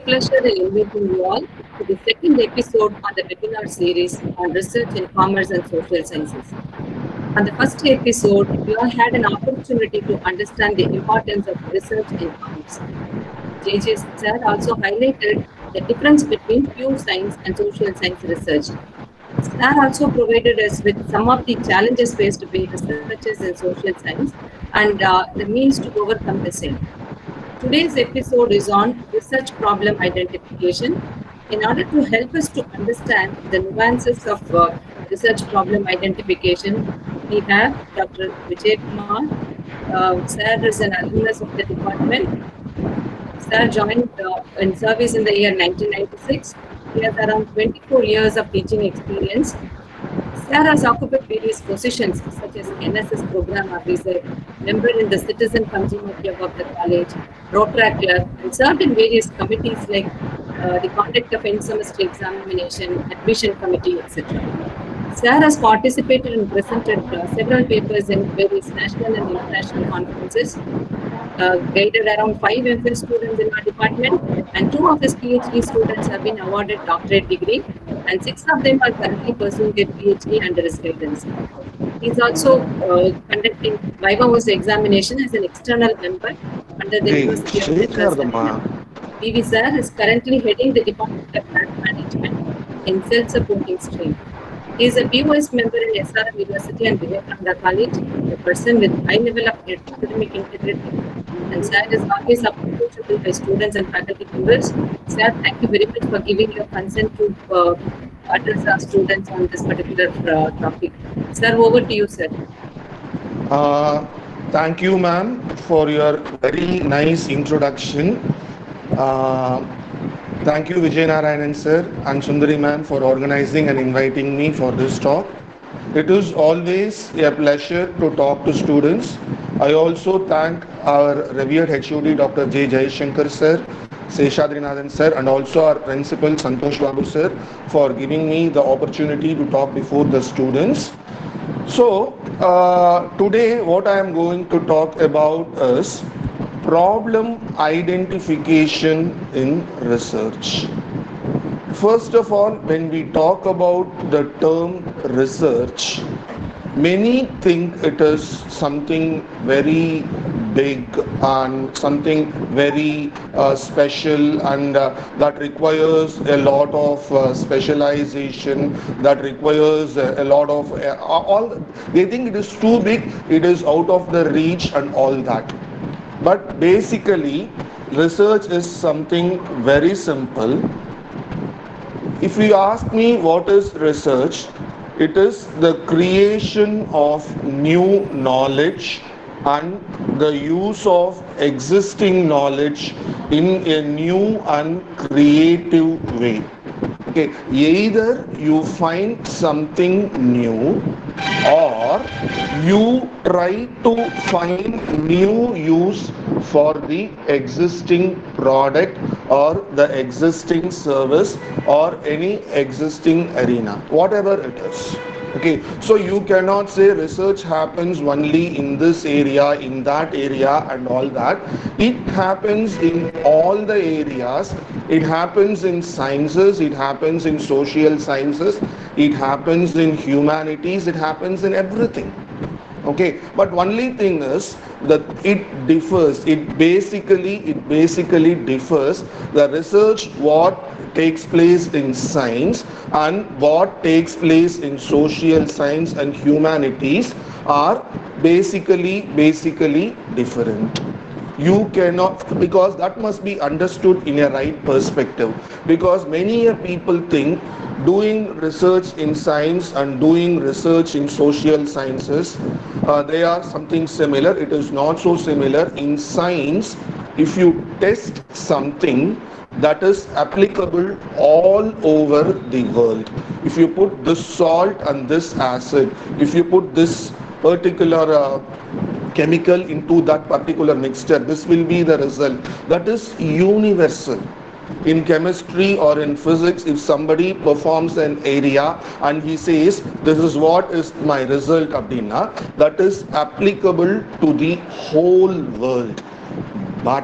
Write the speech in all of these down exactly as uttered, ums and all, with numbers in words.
pleasure in inviting you all to the second episode on the webinar series on research in commerce and social sciences. On the first episode, we all had an opportunity to understand the importance of research in commerce. J J sir also highlighted the difference between pure science and social science research. Sir also provided us with some of the challenges faced by researchers in social science and uh, the means to overcome the same. Today's episode is on research problem identification. In order to help us to understand the nuances of uh, research problem identification, we have Doctor Vijay Kumar. Uh, sir is an alumnus of the department. Sir joined uh, in service in the year nineteen ninety-six. He has around twenty-four years of teaching experience. Sir has occupied various positions such as N S S program officer, member in the Citizen Consumer Club of the college, Rotary Club, and served in various committees like uh, the conduct of end semester examination, admission committee, et cetera. Sir has participated and presented uh, several papers in various national and international conferences, uh, guided around five M Phil students in our department, and two of his PhD students have been awarded doctorate degree, and six of them are currently pursuing their PhD under his guidance. He is also uh, conducting Viva Voce examination as an external member under the University of Madras. V V sir is currently heading the Department of Grant Management in self-supporting stream. He is a B O S member in S R M University and Vivekananda College, a person with high level of academic integrity, and sir is always approachable by students and faculty members. Sir, thank you very much for giving your consent to uh, address our students on this particular uh, topic. Sir, over to you, sir. Uh, thank you, ma'am, for your very nice introduction. Uh, thank you, Vijay Narayanan sir and Sundari ma'am, for organizing and inviting me for this talk. It is always a pleasure to talk to students. I also thank our revered H O D Doctor J. Jayashankar sir, Seshadrinathan sir, and also our principal Santosh Babu sir for giving me the opportunity to talk before the students. So, uh, today what I am going to talk about is problem identification in research. First of all, when we talk about the term research, many think it is something very big and something very uh, special, and uh, that requires a lot of uh, specialization, that requires a, a lot of uh, all. They think it is too big, it is out of the reach and all that. But basically, research is something very simple. If you ask me what is research, it is the creation of new knowledge and the use of existing knowledge in a new and creative way. Okay, either you find something new or you try to find new use for the existing product or the existing service or any existing arena, whatever it is. Okay, so you cannot say research happens only in this area, in that area and all that. It happens in all the areas. It happens in sciences, it happens in social sciences, it happens in humanities, it happens in everything. Okay, but only thing is that it differs. It basically, it basically differs. The research what takes place in science and what takes place in social science and humanities are basically, basically different. You cannot, because that must be understood in a right perspective, because many people think doing research in science and doing research in social sciences, uh, they are something similar. It is not so similar. In science, if you test something, that is applicable all over the world. If you put this salt and this acid, if you put this particular uh, chemical into that particular mixture, this will be the result. That is universal. In chemistry or in physics, if somebody performs an area and he says this is what is my result abdina, that is applicable to the whole world. But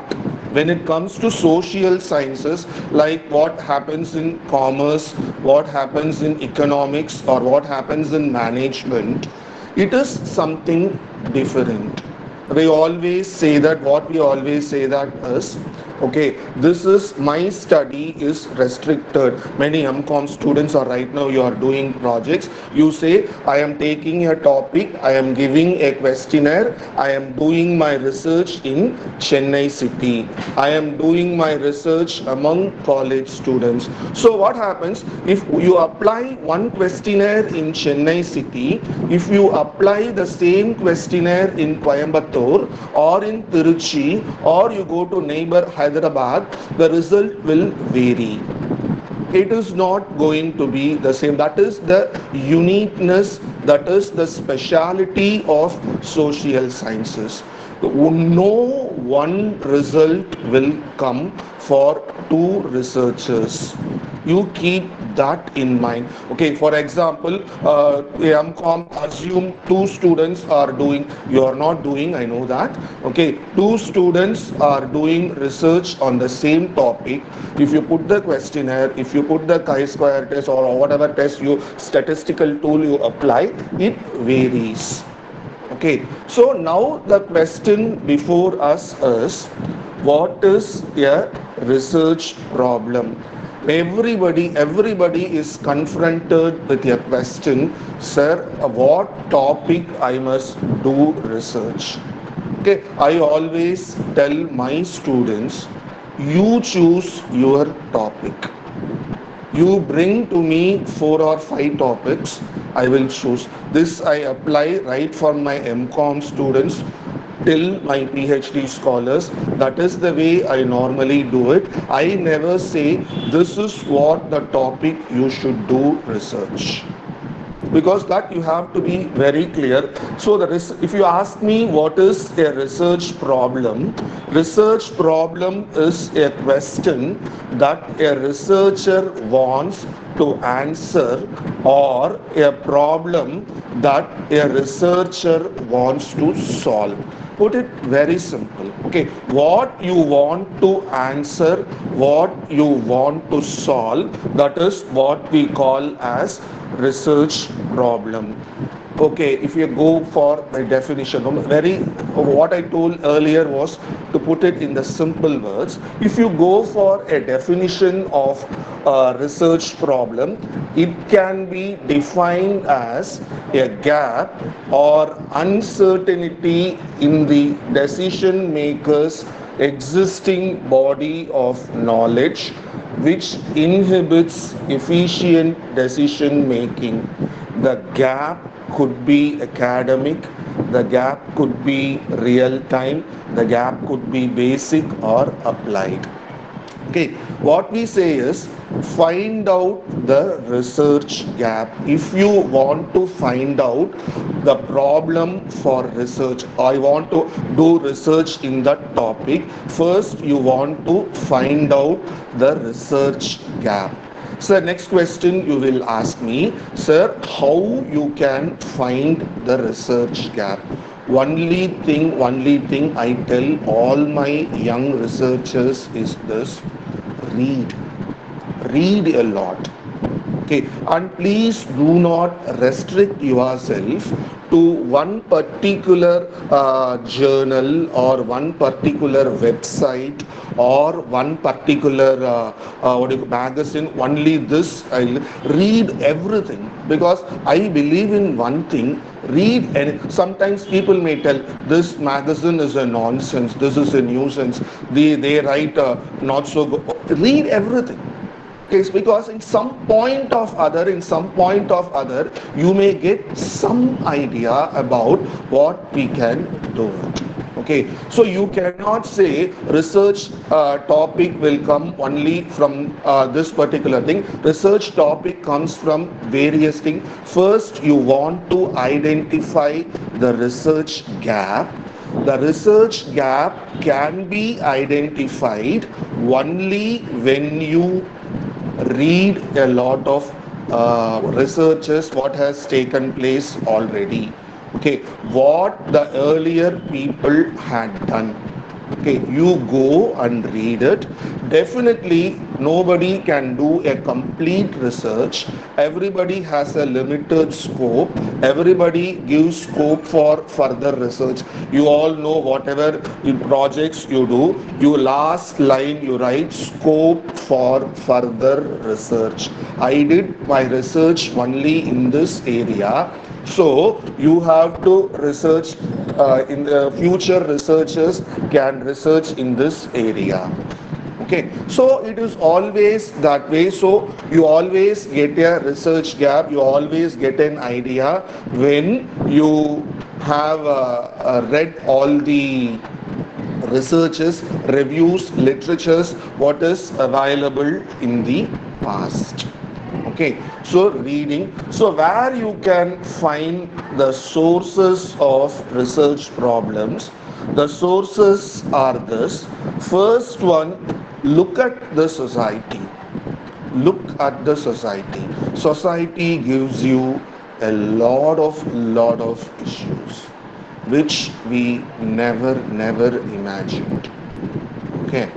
When it comes to social sciences, like what happens in commerce, what happens in economics, or what happens in management, it is something different. We always say that, what we always say that is, okay, this is my study is restricted. Many M Com students are right now, you are doing projects. You say, I am taking a topic, I am giving a questionnaire, I am doing my research in Chennai city, I am doing my research among college students. So what happens if you apply one questionnaire in Chennai city, if you apply the same questionnaire in Coimbatore or in Tiruchi, or you go to neighbor Hyderabad, the result will vary. It is not going to be the same. That is the uniqueness, that is the speciality of social sciences. No one result will come for two researchers. You keep that in mind. Okay, for example, uh, M Com, assume two students are doing, you are not doing, I know that. Okay, two students are doing research on the same topic. If you put the questionnaire, if you put the chi-square test or whatever test you, statistical tool you apply, it varies. Okay, so now the question before us is, what is a research problem? Everybody, everybody is confronted with a question, sir, what topic I must do research? Okay, I always tell my students, you choose your topic. You bring to me four or five topics, I will choose. This I apply right from my M Com students till my PhD scholars. That is the way I normally do it. I never say this is what the topic you should do research, because that you have to be very clear. So the res- if you ask me what is a research problem, research problem is a question that a researcher wants to answer, or a problem that a researcher wants to solve. Put it very simple. Okay, what you want to answer, what you want to solve, that is what we call as research problem. Okay, if you go for a definition, very what I told earlier was to put it in the simple words. If you go for a definition of a research problem, it can be defined as a gap or uncertainty in the decision maker's existing body of knowledge, which inhibits efficient decision making. The gap could be academic, the gap could be real time, the gap could be basic or applied. Okay, what we say is, find out the research gap. If you want to find out the problem for research, I want to do research in that topic, first you want to find out the research gap. So next question you will ask me, sir, how you can find the research gap? Only thing, only thing I tell all my young researchers is this: read. Read a lot. Okay, and please do not restrict yourself to one particular uh, journal or one particular website or one particular uh, uh, what do you, magazine. Only this, I'll read everything, because I believe in one thing. Read, and sometimes people may tell this magazine is a nonsense, this is a nuisance, they they write uh, not so good. Read everything. Okay, because in some point of other, in some point of other, you may get some idea about what we can do. Okay, so you cannot say research uh, topic will come only from uh, this particular thing. Research topic comes from various things. First, you want to identify the research gap. The research gap can be identified only when you read a lot of uh, researches, what has taken place already. Okay, what the earlier people had done. Okay, you go and read it. Definitely, nobody can do a complete research. Everybody has a limited scope. Everybody gives scope for further research. You all know whatever projects you do, you last line you write scope for further research. I did my research only in this area. So you have to research uh, in the future researchers can research in this area. Okay, so it is always that way. So you always get a research gap, you always get an idea when you have uh, uh, read all the researches, reviews, literatures, what is available in the past. Okay, so reading. So where you can find the sources of research problems. The sources are this. First one, look at the society. Look at the society. Society gives you a lot of lot of issues which we never never imagined. Okay,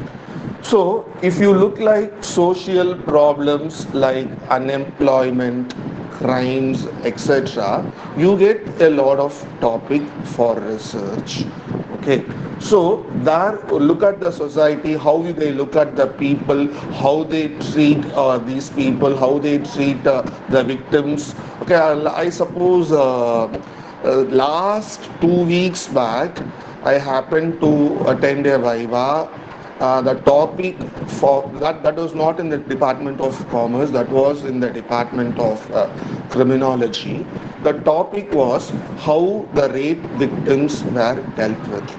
so if you look like social problems like unemployment, crimes, etc., you get a lot of topic for research. Okay, so there look at the society, how they look at the people, how they treat uh, these people, how they treat uh, the victims. Okay, I, I suppose uh, uh, last two weeks back, I happened to attend a Viva. Uh, the topic for that that was not in the Department of Commerce, that was in the Department of uh, Criminology. The topic was how the rape victims were dealt with.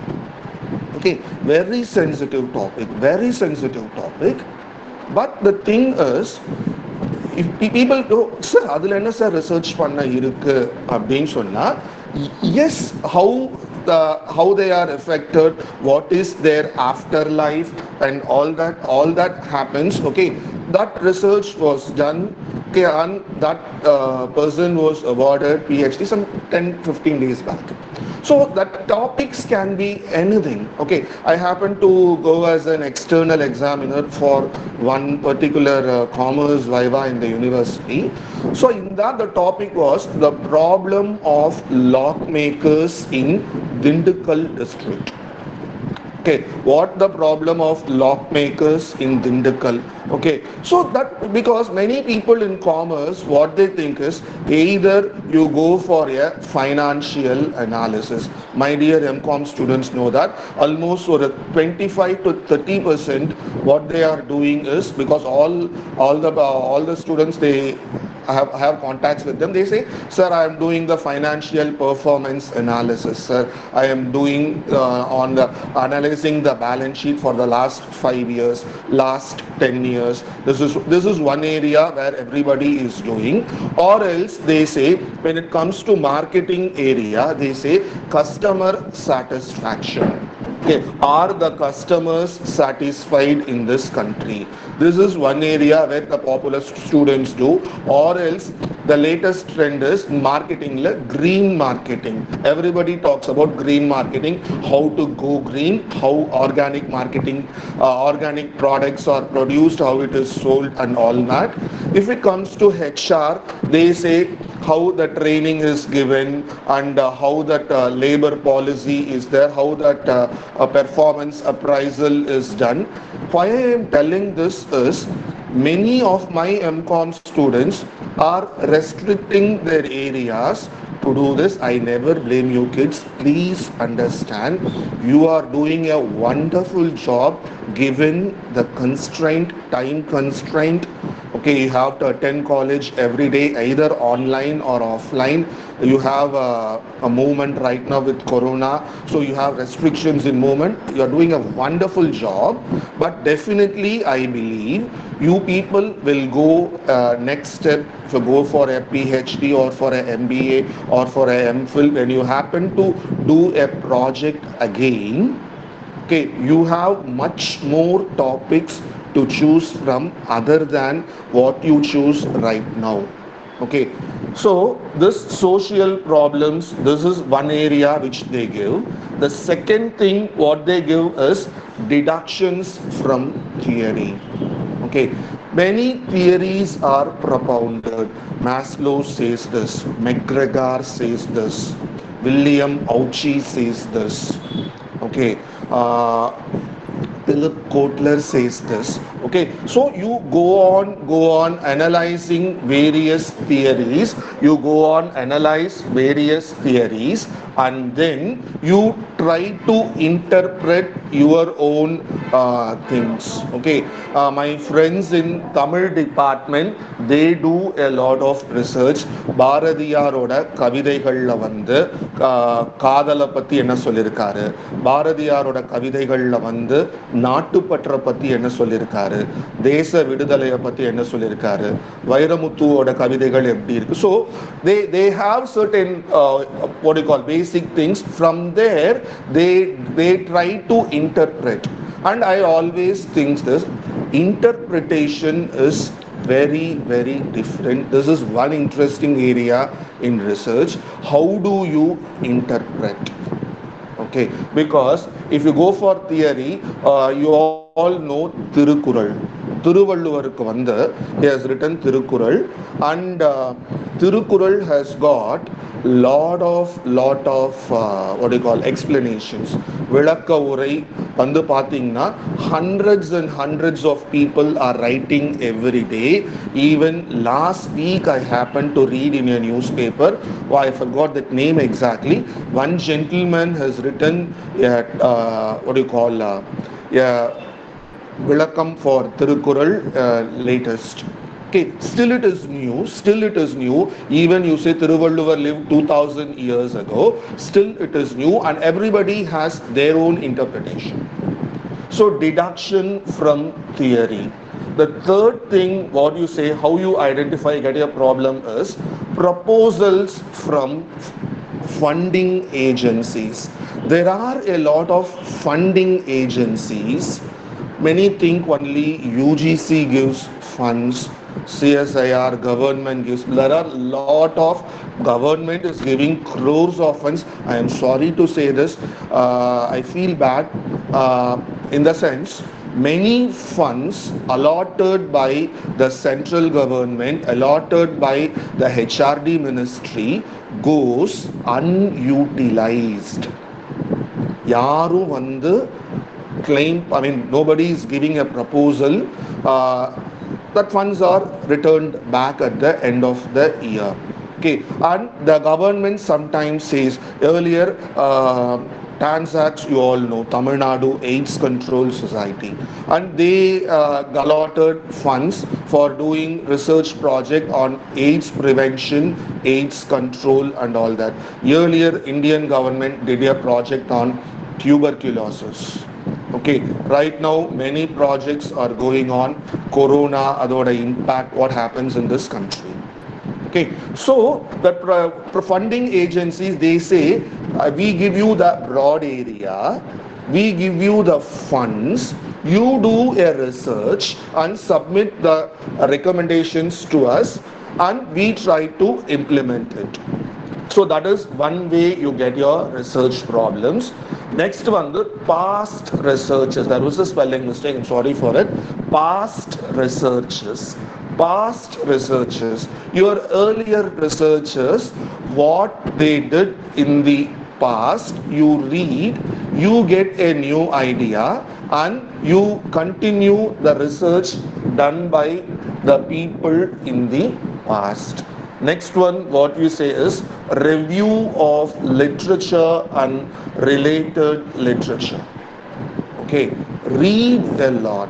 Okay, very sensitive topic, very sensitive topic. But the thing is, if people go, sir, அதுல என்ன sir research பண்ண இருக்கு அப்படின்னு சொன்னா, yes, how the how they are affected, what is their afterlife, and all that all that happens. Okay, that research was done. Okay, and that uh, person was awarded PhD some ten fifteen days back. So that topics can be anything. Okay, I happen to go as an external examiner for one particular uh, commerce viva in the university. So in that the topic was the problem of lock makers in Dindigul district. Okay, what the problem of lock makers in Dindigul. Okay, so that because many people in commerce, what they think is either you go for a financial analysis. My dear M Com students know that almost sort of twenty-five to thirty percent what they are doing is, because all all the uh, all the students they I have, I have contacts with them. They say, sir, I am doing the financial performance analysis, sir. I am doing uh, on the analyzing the balance sheet for the last five years, last ten years. This is this is one area where everybody is doing. Or else they say, when it comes to marketing area, they say customer satisfaction. Okay, are the customers satisfied in this country? This is one area where the popular students do. Or else the latest trend is marketing, like green marketing. Everybody talks about green marketing, how to go green, how organic marketing, uh, organic products are produced, how it is sold and all that. If it comes to H R, they say how the training is given and uh, how that uh, labor policy is there, how that uh, a performance appraisal is done. Why I am telling this is, many of my M Com students are restricting their areas to do this. I never blame you kids. Please understand, you are doing a wonderful job given the constraint, time constraint. Okay, you have to attend college every day, either online or offline. You have a, a movement right now with Corona, so you have restrictions in movement. You are doing a wonderful job, but definitely I believe you people will go uh, next step to go for a PhD or for a M B A or for a MPhil. When you happen to do a project again, okay, you have much more topics to choose from other than what you choose right now. Okay, So this social problems, this is one area which they give. The second thing what they give is deductions from theory. Okay, many theories are propounded. Maslow says this, McGregor says this, William Auchi says this. Okay, uh, Philip Kotler says this. Okay, so you go on, go on analyzing various theories. You go on analyze various theories, and then you try to interpret your own uh, things. Okay, uh, my friends in Tamil department, they do a lot of research. பாரதியாரோட கவிதைகள்ல வந்து ஆஹ், காதலை பத்தி என்ன சொல்லியிருக்காரு, பாரதியாரோட கவிதைகள்ல வந்து நாட்டுப்பற்ற பத்தி என்ன சொல்லியிருக்காரு, தேச விடுதலையை பத்தி என்ன சொல்லியிருக்காரு, வைரமுத்துவோட கவிதைகள் எப்படி இருக்கு. So they they have certain uh, what you call basic things. From there they they try to interpret, and I always think this interpretation is very very different. This is one interesting area in research. How do you interpret? Okay, because if you go for theory, uh, you all know Tirukkural. திருவள்ளுவருக்கு வந்து he has written Tirukkural, and uh, Tirukkural has got lot of lot of uh, what do you call explanations. விளக்க உரை வந்து பார்த்தீங்கன்னா hundreds and hundreds of people are writing every day. Even last week I happened to read in a newspaper, oh, I forgot that name exactly. One gentleman has written a, uh, what do you call uh, yeah, விளக்கம் for Tirukkural uh, latest. Okay, still it is new, still it is new. Even you say Thiruvalluvar lived two thousand years ago, still it is new, and everybody has their own interpretation. So deduction from theory. The third thing, what you say, how you identify, get a problem is proposals from funding agencies. There are a lot of funding agencies. Many think only U G C gives funds, C S I R, government gives. There are lot of government is giving crores of funds. I am sorry to say this. Uh, I feel bad uh, in the sense many funds allotted by the central government, allotted by the H R D ministry goes unutilized. யாரும் வந்து claim, I mean nobody is giving a proposal, uh, that funds are returned back at the end of the year. Okay, and the government sometimes says earlier uh, TANSACS, you all know, Tamil Nadu AIDS Control Society, and they uh, allotted funds for doing research project on AIDS prevention, AIDS control and all that. Earlier Indian government did a project on tuberculosis. Okay, right now many projects are going on. Corona, adoda impact, what happens in this country. Okay, so the funding agencies, they say uh, we give you the broad area, we give you the funds, you do a research and submit the recommendations to us, and we try to implement it. So that is one way you get your research problems. Next one, the past researches. There was a spelling mistake, I'm sorry for it. Past researches. Past researches. Your earlier researchers, what they did in the past, you read, you get a new idea, and you continue the research done by the people in the past. Next one, what we say is review of literature and related literature. Okay, read a lot,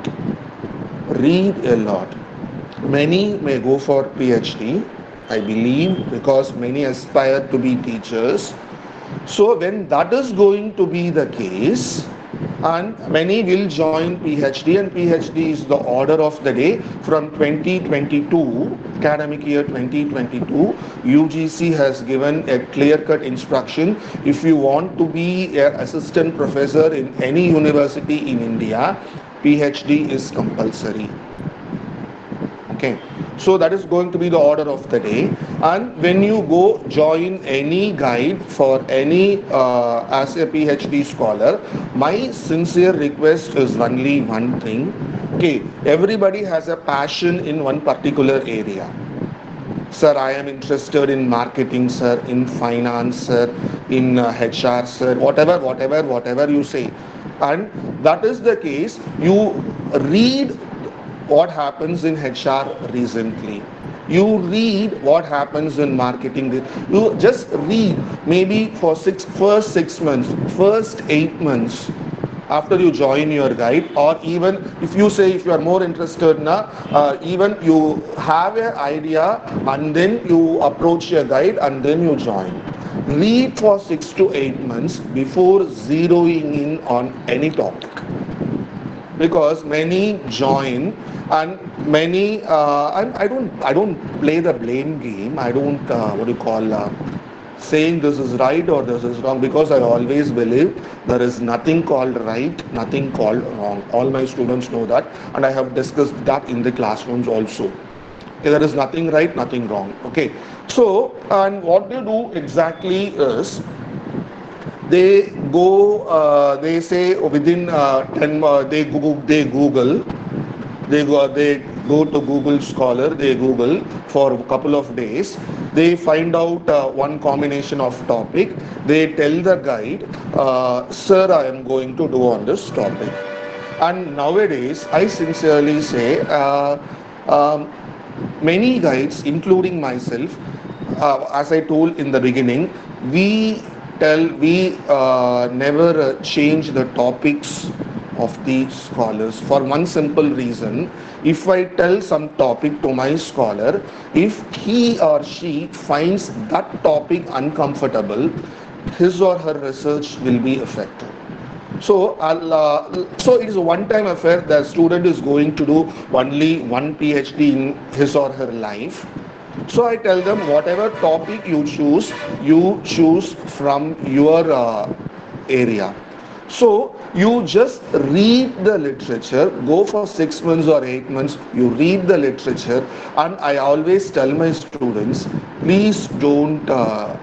read a lot. Many may go for PhD, I believe, because many aspire to be teachers. So when that is going to be the case, and many will join PhD, and PhD is the order of the day from twenty twenty-two, academic year twenty twenty-two, U G C has given a clear-cut instruction. If you want to be an assistant professor in any university in India, PhD is compulsory. Okay, so that is going to be the order of the day. And when you go join any guide for any uh, as a PhD scholar, my sincere request is only one thing. Okay, everybody has a passion in one particular area. Sir, I am interested in marketing, sir, in finance, sir, in uh, H R, sir, whatever, whatever, whatever you say. And that is the case. You read what happens in H R recently. You read what happens in marketing. You just read maybe for six first six months, first eight months after you join your guide, or even if you say if you are more interested now, uh, even you have an idea and then you approach your guide and then you join. Read for six to eight months before zeroing in on any topic, because many join and many uh, and I don't I don't play the blame game. I don't uh, what do you call uh, saying this is right or this is wrong, because I always believe there is nothing called right, nothing called wrong. All my students know that, and I have discussed that in the classrooms also. Okay, there is nothing right, nothing wrong. Okay, so and what they do exactly is they go uh, they say within uh, ten uh, they google they google they go they go to Google Scholar, they Google for a couple of days, they find out uh, one combination of topic, they tell the guide, uh, sir, I am going to do on this topic. And nowadays I sincerely say, uh, um, many guides including myself, uh, as I told in the beginning, we tell we uh, never uh, change the topics of the scholars for one simple reason. If I tell some topic to my scholar, if he or she finds that topic uncomfortable, his or her research will be affected. So, uh, so it is a one-time affair. The student is going to do only one PhD in his or her life. So I tell them whatever topic you choose, you choose from your uh, area. So you just read the literature, go for six months or eight months, you read the literature, and I always tell my students, please don't uh,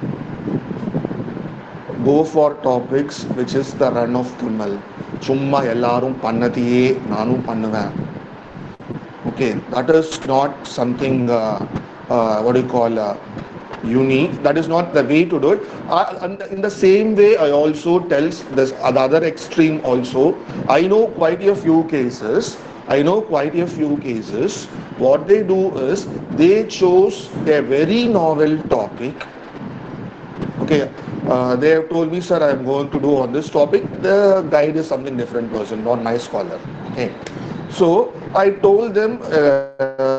go for topics which is the run of the mill. சும்மா எல்லாரும் பண்ணதையே நானும் பண்ணுவேன். Okay, that is not something uh, uh, what do you call uh, unique. That is not the way to do it. Uh, and in the same way, I also tell this uh, the other extreme also. I know quite a few cases. I know quite a few cases. What they do is they chose a very novel topic. Okay, uh, they have told me, sir, I am going to do on this topic. The guide is something different person, not my scholar. Okay, so I told them, uh,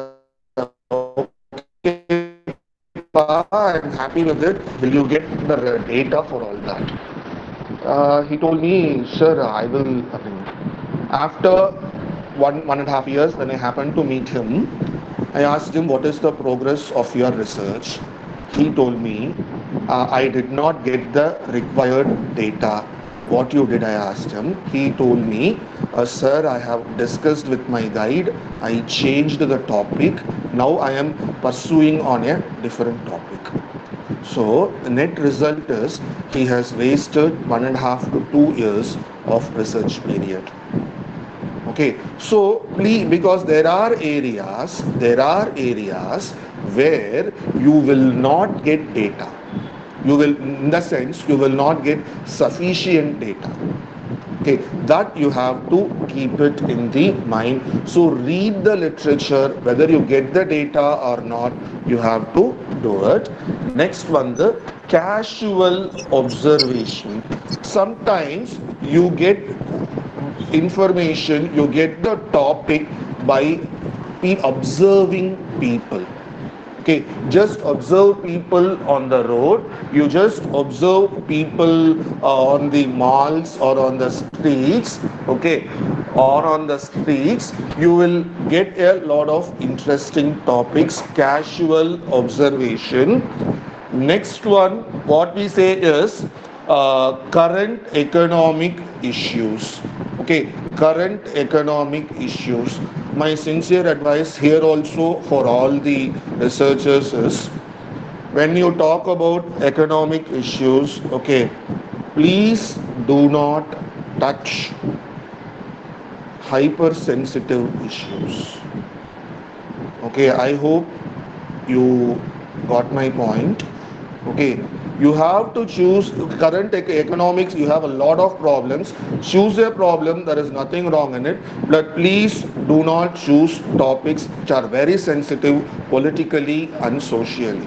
I am happy with it. Will you get the data for all that? Uh, he told me, sir, I will. I mean, after one one and a half years, when I happened to meet him, I asked him, what is the progress of your research? He told me, uh, I did not get the required data. What you did, I asked him. He told me, uh, sir, I have discussed with my guide. I changed the topic. Now I am pursuing on a different topic. So the net result is he has wasted one and a half to two years of research period. Okay, so please, because there are areas, there are areas where you will not get data. You will, in the sense, you will not get sufficient data. Okay, that you have to keep it in the mind. So read the literature, whether you get the data or not, you have to do it. Next one, the casual observation. Sometimes you get information, you get the topic by observing people. Okay, just observe people on the road, you just observe people uh, on the malls or on the streets, okay, or on the streets, you will get a lot of interesting topics, casual observation. Next one, what we say is uh, current economic issues. Okay, current economic issues. My sincere advice here also for all the researchers is, when you talk about economic issues, okay, please do not touch hypersensitive issues. Okay, I hope you got my point. Okay, you have to choose current ec- economics. You have a lot of problems. Choose a problem. There is nothing wrong in it. But please do not choose topics which are very sensitive politically and socially.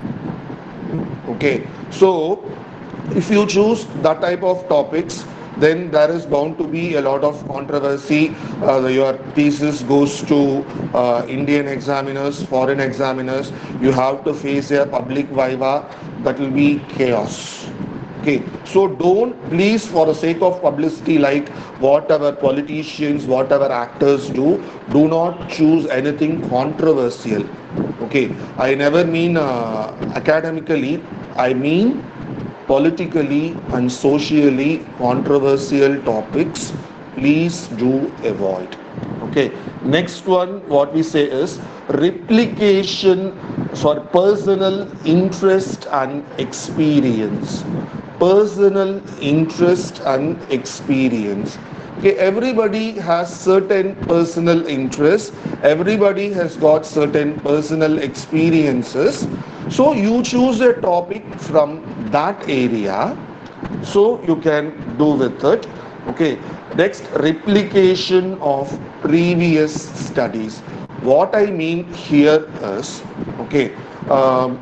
Okay, so if you choose that type of topics, then there is bound to be a lot of controversy. Uh, your thesis goes to uh, Indian examiners, foreign examiners. You have to face a public viva. That will be chaos. Okay, so don't, please, for the sake of publicity, like whatever politicians, whatever actors do, do not choose anything controversial. Okay, I never mean uh, academically, I mean politically and socially controversial topics. Please do avoid. Okay, next one, what we say is replication for personal interest and experience. Personal interest and experience. Okay, everybody has certain personal interests, everybody has got certain personal experiences. So you choose a topic from that area, so you can do with it. Okay, next, replication of previous studies. What I mean here is, okay, um,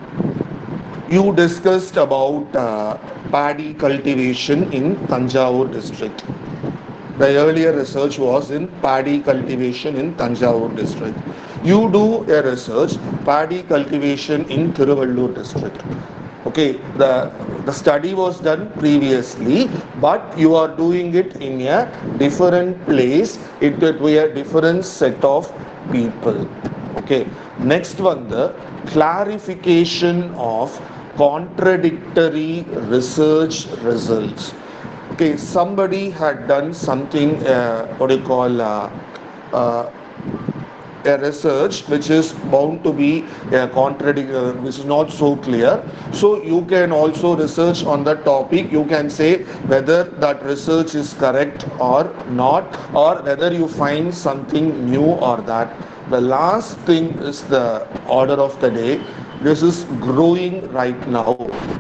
you discussed about uh, paddy cultivation in Tanjavur district. The earlier research was in paddy cultivation in Tanjavur district. You do a research paddy cultivation in Thiruvallur district. Okay, the the study was done previously, but you are doing it in a different place. It will be a different set of people. Okay, next one, the clarification of contradictory research results. Okay, somebody had done something, uh, what do you call, uh, uh, a research which is bound to be a contradict, uh, which is not so clear. So you can also research on that topic. You can say whether that research is correct or not, or whether you find something new or that. The last thing is the order of the day. This is growing right now.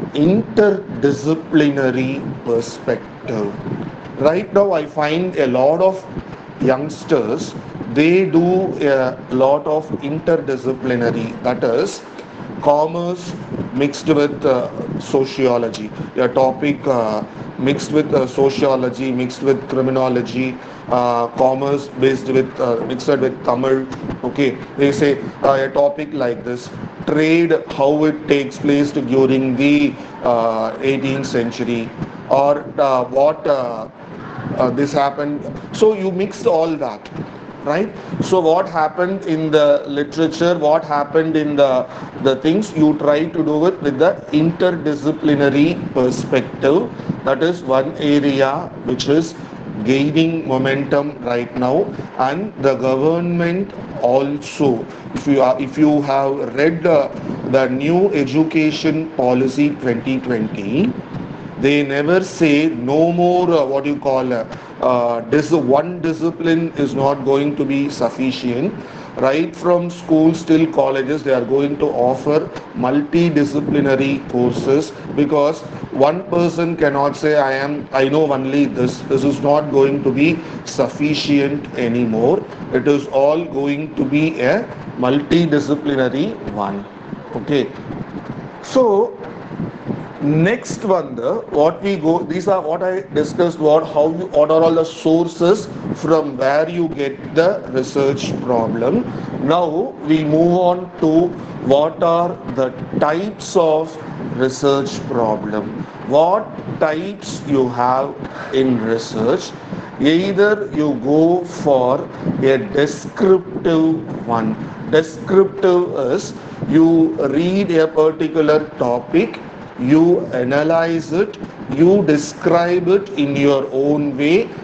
Interdisciplinary perspective. Right now, I find a lot of youngsters, they do a lot of interdisciplinary, that is commerce mixed with uh, sociology, a topic uh, mixed with uh, sociology, mixed with criminology, uh, commerce based with uh, mixed with Tamil. Okay, they say uh, a topic like this, trade, how it takes place during the uh, eighteenth century, or uh, what uh, uh, this happened. So you mixed all that, right? So what happened in the literature, what happened in the the things, you try to do it with the interdisciplinary perspective. That is one area which is gaining momentum right now. And the government also, if you are if you have read uh, the new education policy twenty twenty, they never say no more uh, what you call uh, uh, this one discipline is not going to be sufficient. Right from schools till colleges, they are going to offer multidisciplinary courses, because one person cannot say I am I know only this. This is not going to be sufficient anymore. It is all going to be a multidisciplinary one. Okay, so next one, the what we go, these are what I discussed, what how you, what are all the sources from where you get the research problem. Now we move on to what are the types of research problem. What types you have in research? Either you go for a descriptive one. Descriptive is you read a particular topic, you analyze it, you describe it in your own way,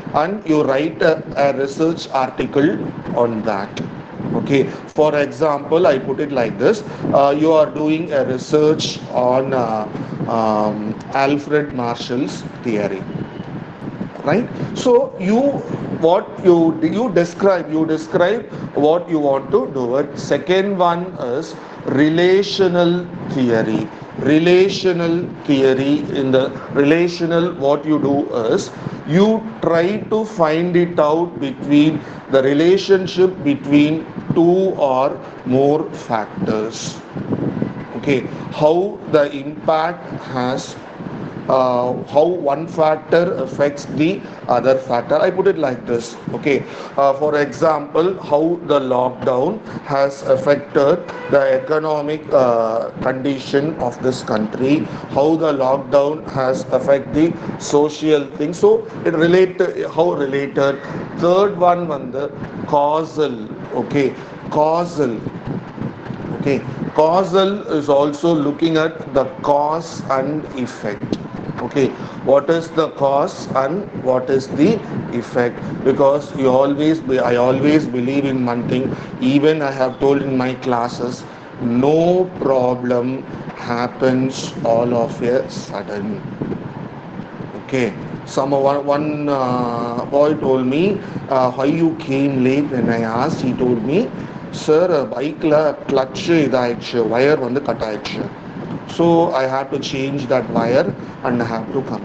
and you write a, a research article on that. Okay, for example, I put it like this: uh, you are doing a research on uh, um, Alfred Marshall's theory, right? So you, what you you describe you describe what you want to do it. Second one is relational theory. Relational theory, in the relational, what you do is you try to find it out between the relationship between two or more factors. Okay, how the impact has, uh, how one factor affects the other factor. I put it like this. Okay, uh, for example, how the lockdown has affected the economic uh, condition of this country, how the lockdown has affected the social thing. So it related, how related. Third one, one the causal. Okay, causal. Okay, causal is also looking at the cause and effect. Okay, what is the cause and what is the effect? Because you always, be, I always believe in one thing. Even I have told in my classes, no problem happens all of a sudden. Okay, some one, one uh, boy told me, uh, why you came late. When I asked, he told me, sir, bike la clutch இதாயிடுச்சு, wire வந்து cut ஆயிடுச்சு. So I had to change that wire and I have to come.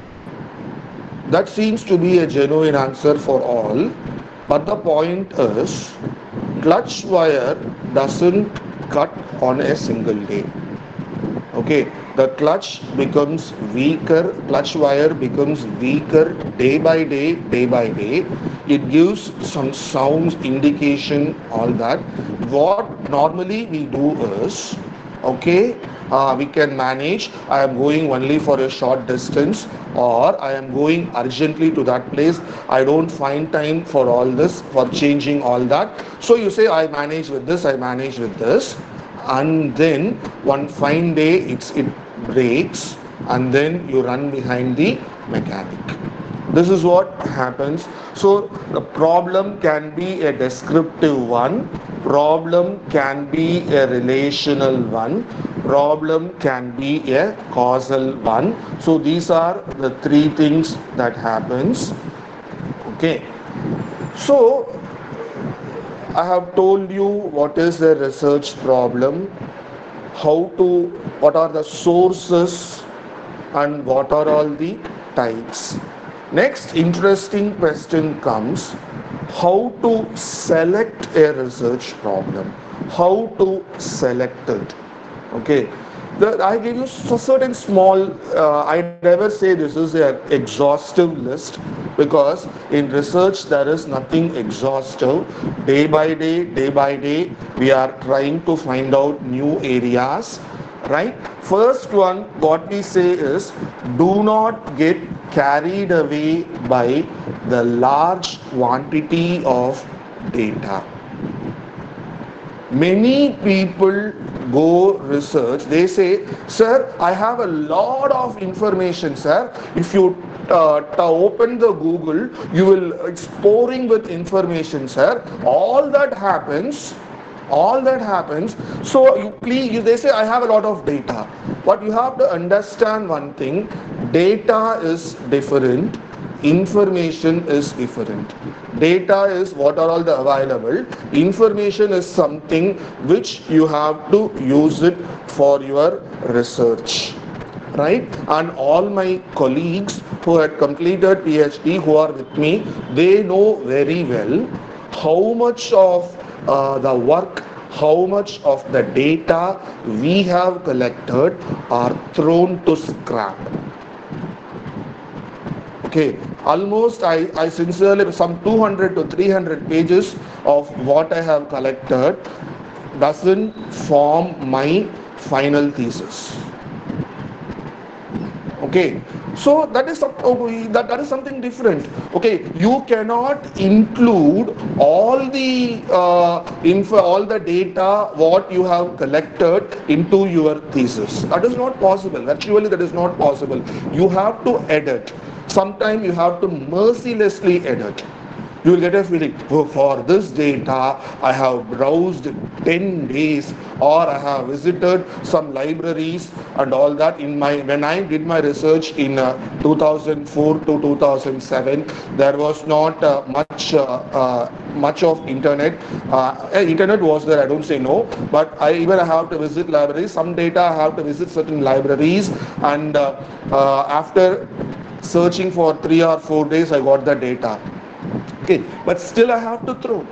That seems to be a genuine answer for all, but the point is, clutch wire doesn't cut on a single day. Okay, the clutch becomes weaker, clutch wire becomes weaker day by day, day by day. It gives some sounds, indication, all that. What normally we do is, okay, uh, we can manage. I am going only for a short distance, or I am going urgently to that place. I don't find time for all this, for changing all that. So you say, I manage with this, I manage with this. And then one fine day it's it breaks, and then you run behind the mechanic. This is what happens. So the problem can be a descriptive one, problem can be a relational one, problem can be a causal one. So these are the three things that happens. Okay, so I have told you what is the research problem, how to, what are the sources, and what are all the types. Next interesting question comes, how to select a research problem, how to select it. Okay, the, I give you a certain small, uh, I never say this is an exhaustive list, because in research there is nothing exhaustive. Day by day, day by day, we are trying to find out new areas, right? First one, what we say is, do not get carried away by the large quantity of data. Many people go research, they say, sir, I have a lot of information, sir. If you uh, open the Google, you will, it's pouring with information, sir. All that happens, all that happens. So you please, they say, I have a lot of data. But you have to understand one thing, data is different, information is different. Data is what are all the available, information is something which you have to use it for your research, right? And all my colleagues who had completed PhD, who are with me, they know very well how much of uh, the work, how much of the data we have collected are thrown to scrap. Okay, almost I, I sincerely, some two hundred to three hundred pages of what I have collected doesn't form my final thesis. Okay, so that is that, that is something different. Okay, you cannot include all the uh, info, all the data what you have collected into your thesis. That is not possible. Actually, that is not possible. You have to edit. Sometimes you have to mercilessly edit. You will get a feeling, oh, for this data I have browsed ten days, or I have visited some libraries and all that. In my when I did my research in uh, two thousand four to two thousand seven, there was not uh, much uh, uh, much of internet. Uh, eh, internet was there, I don't say no, but I even have to visit libraries. Some data I have to visit certain libraries, and uh, uh, after searching for three or four days, I got the data. Okay, but still I have to throw.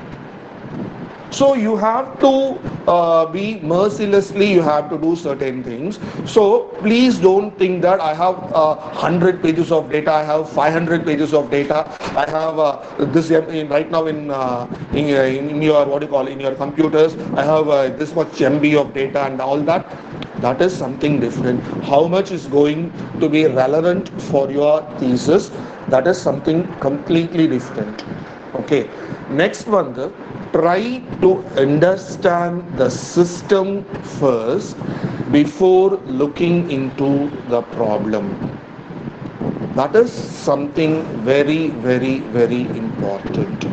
So you have to uh, be mercilessly, you have to do certain things. So please don't think that I have uh, one hundred pages of data, I have five hundred pages of data, I have uh, this in, right now in, uh, in in your what do you call in your computers, I have uh, this much M B of data and all that. That is something different. How much is going to be relevant for your thesis? That is something completely different. Okay, next one, the try to understand the system first before looking into the problem. That is something very, very, very important.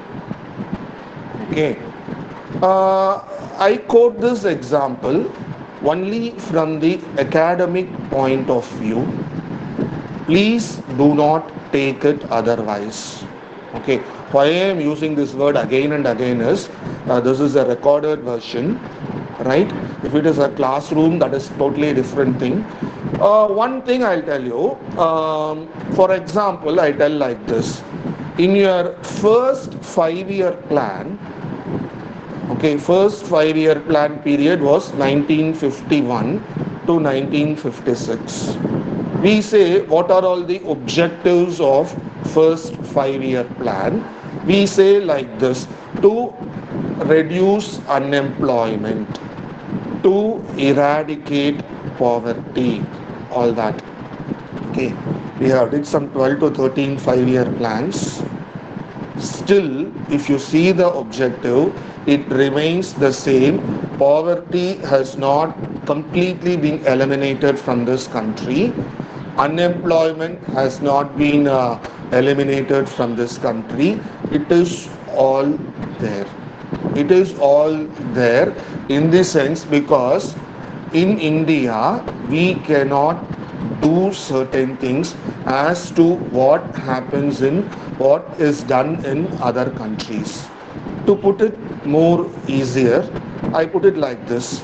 Okay, uh, I quote this example only from the academic point of view. Please do not take it otherwise. Okay, why I am using this word again and again is uh, this is a recorded version, right? If it is a classroom, that is totally a different thing. Uh, one thing I'll tell you, um, for example, I tell like this: in your first five-year plan, okay, first five-year plan period was nineteen fifty-one to nineteen fifty-six. We say what are all the objectives of first five-year plan. We say like this: to reduce unemployment, to eradicate poverty, all that. Okay, we have did some twelve to thirteen five-year plans. Still, if you see the objective, it remains the same. Poverty has not completely been eliminated from this country. Unemployment has not been uh, eliminated from this country. It is all there. It is all there in the sense because in India we cannot do certain things as to what happens in what is done in other countries. To put it more easier, I put it like this: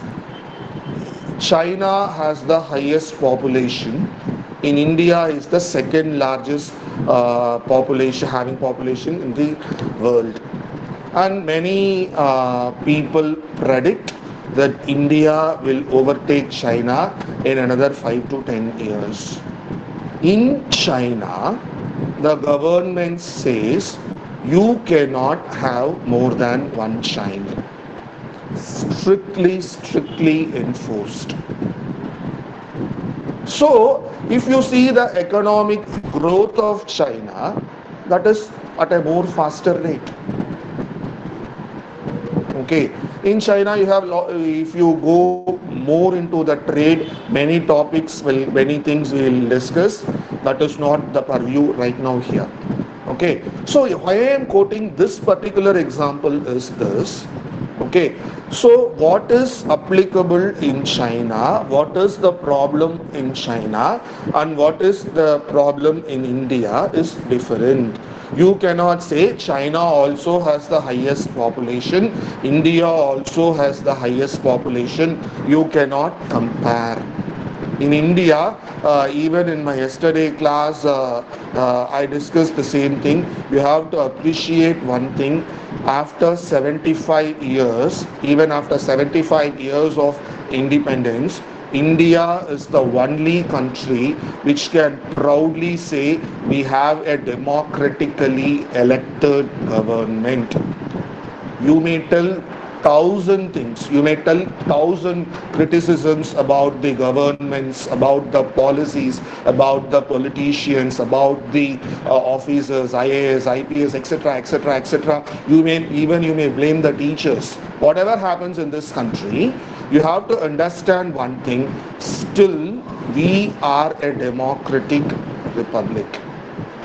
China has the highest population. In India is the second largest uh, population, having population in the world. And many uh, people predict that India will overtake China in another five to ten years. In China, the government says you cannot have more than one child. Strictly, strictly enforced. So, if you see the economic growth of China, that is at a more faster rate. Okay, in China you have, if you go more into the trade, many topics will, many things we will discuss. That is not the purview right now here. Okay, so why I am quoting this particular example is this. Okay, so what is applicable in China, what is the problem in China, and what is the problem in India is different. You cannot say China also has the highest population, India also has the highest population. You cannot compare. In India, uh, even in my yesterday class, uh, uh, I discussed the same thing. You have to appreciate one thing. After seventy-five years, even after seventy-five years of independence, India is the only country which can proudly say we have a democratically elected government. You may tell thousand things, you may tell thousand criticisms about the governments, about the policies, about the politicians, about the uh, officers, I A S, I P S, etc, etc, etc. You may even you may blame the teachers. Whatever happens in this country, you have to understand one thing: still we are a democratic republic.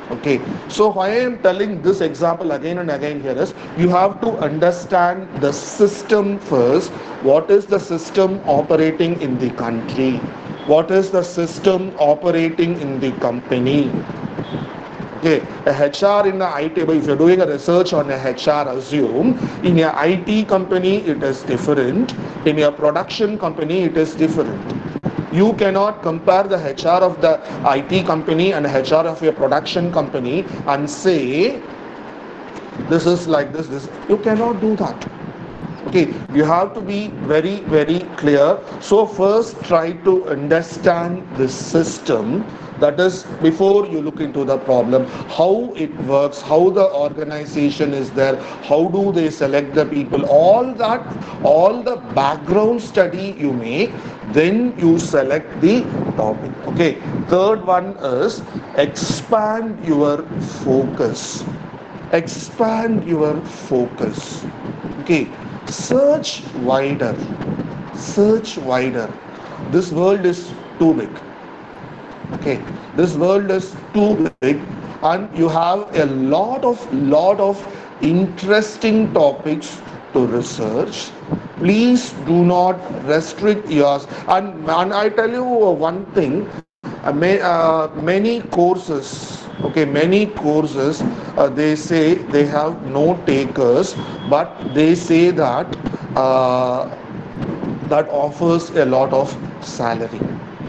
Okay, so why I am telling this example again and again here is you have to understand the system first. What is the system operating in the country? What is the system operating in the company? Okay, a H R in the I T, but if you're doing a research on a H R, assume in a I T company it is different, in a production company it is different. You cannot compare the H R of the I T company and H R of a production company and say this is like this, this. You cannot do that. Okay, you have to be very very clear. So first try to understand the system, that is before you look into the problem, how it works, how the organization is there, how do they select the people, all that, all the background study you make, then you select the topic. Okay, third one is expand your focus. Expand your focus. Okay, search wider. Search wider. This world is too big. Okay, this world is too big, and you have a lot of lot of interesting topics to research. Please do not restrict yours. And, and I tell you one thing, uh, may, uh, many courses, okay, many courses, uh, they say they have no takers, but they say that uh, that offers a lot of salary.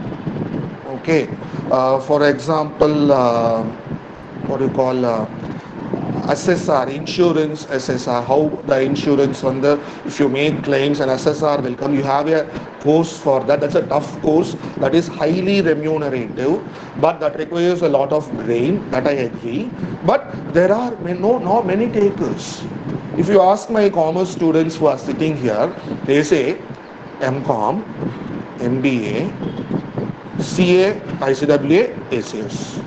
Okay, uh, for example, uh, what do you call uh, S S R, insurance S S R, how the insurance on the, if you make claims and S S R will come, you have a course for that. That's a tough course, that is highly remunerative, but that requires a lot of brain, that I agree. But there are no, not many takers. If you ask my commerce students who are sitting here, they say M Com, M B A, C A, I C W A, A C S.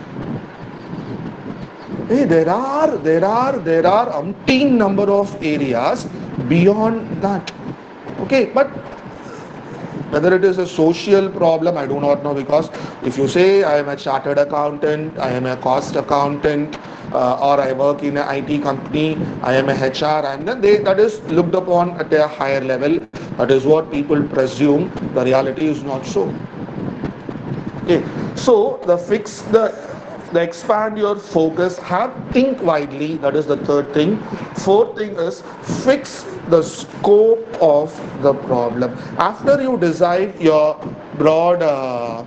Hey, there are there are there are umpteen number of areas beyond that. Okay, but whether it is a social problem, I do not know, because if you say I am a chartered accountant, I am a cost accountant, uh, or I work in an I T company, I am a H R, and then they, that is looked upon at a higher level. That is what people presume. The reality is not so. Okay, so the fix the the expand your focus, have think widely. That is the third thing. Fourth thing is fix the scope of the problem. After you decide your broad. Uh,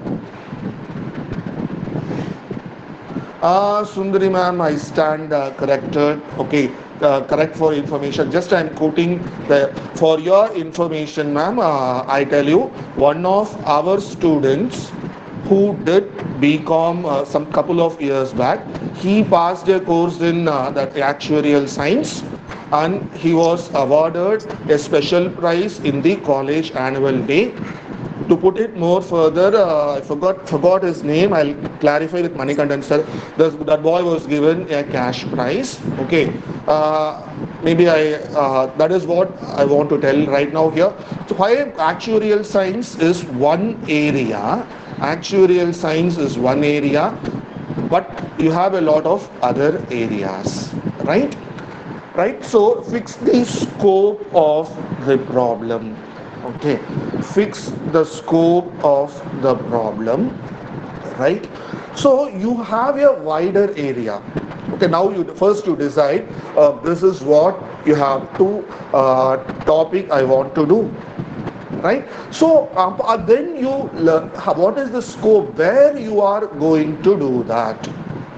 uh, Sundari ma'am, I stand uh, corrected. Okay, uh, correct for information. Just I am quoting the, for your information, ma'am. Uh, I tell you, one of our students who did B Com uh, some couple of years back, he passed a course in uh, that actuarial science, and he was awarded a special prize in the college annual day. To put it more further, uh, I forgot forgot his name. I'll clarify with Manikandan sir. The, that boy was given a cash prize. Okay, uh, maybe I uh, that is what I want to tell right now here. So why actuarial science is one area. Actuarial science is one area, but you have a lot of other areas, right? Right. So fix the scope of the problem. Okay, fix the scope of the problem, right? So you have a wider area. Okay, now you first you decide uh, this is what you have to uh, topic I want to do, right? So uh, then you learn what is the scope, where you are going to do that.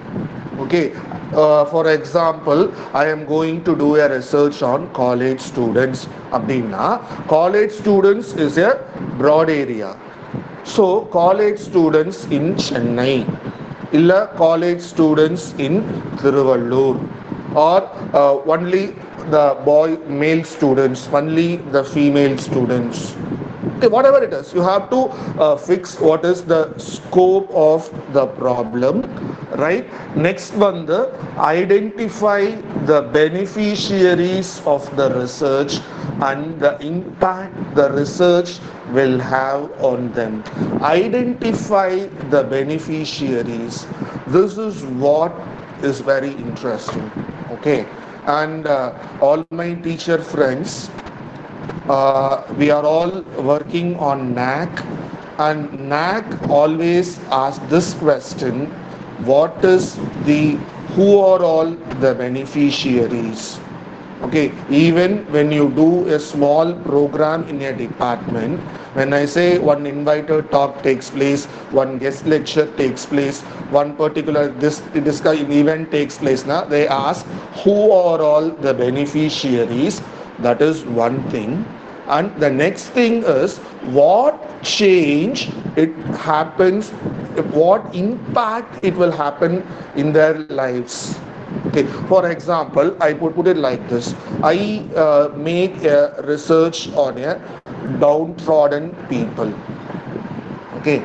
Okay, uh, for example, I am going to do a research on college students. Abdina, college students is a broad area. So college students in Chennai, illa college students in Thiruvallur, or uh, only the boy male students, only the female students. Okay, whatever it is, you have to uh, fix what is the scope of the problem, right? Next one, the identify the beneficiaries of the research and the impact the research will have on them. Identify the beneficiaries. This is what is very interesting. Okay, and uh, all my teacher friends, uh, we are all working on N A C, and N A C always asks this question: what is the, who are all the beneficiaries? Okay, even when you do a small program in a department, when I say one invited talk takes place, one guest lecture takes place, one particular this this kind of event takes place, now they ask who are all the beneficiaries. That is one thing. And the next thing is what change it happens, what impact it will happen in their lives. Okay, for example, I put, put it like this. I uh, make a research on a downtrodden people. Okay,